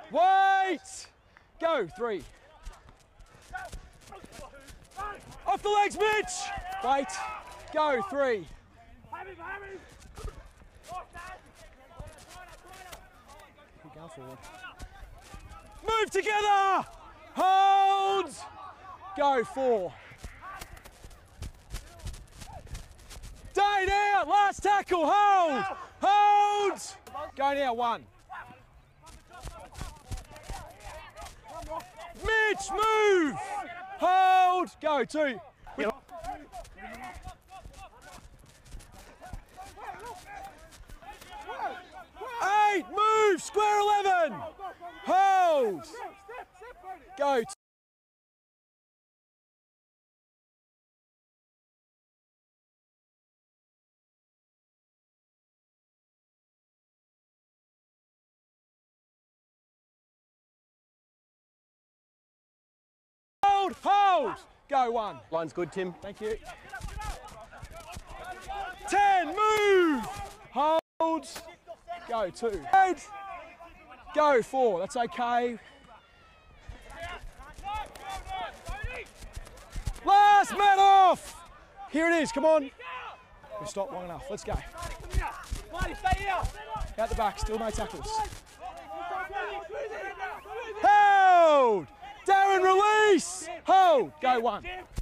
Wait! Go, 3. Off the legs, Mitch! Wait. Go, 3. Keep going forward. Move together! Hold! Go, 4. Dane out! Last tackle! Hold! Hold! Go now, 1. Mitch, move! Hold! Go, 2. 8, move! Square 11! Hold! Go, 2. Hold! Go, 1. Line's good, Tim. Thank you. 10, move! Hold! Go, 2. 8, go, 4. That's okay. Last man off! Here it is, come on. We stopped long enough, let's go. Out the back, still no tackles. Hold! Darryn, release! Hold! Go, 1.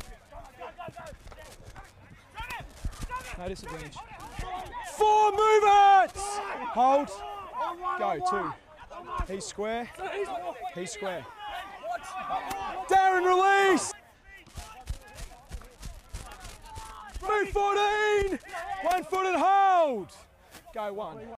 No disadvantage. 4, move it! Hold. Go, 2. He's square. He's square. Darryn, release! Move 14! 1 foot and hold! Go, 1.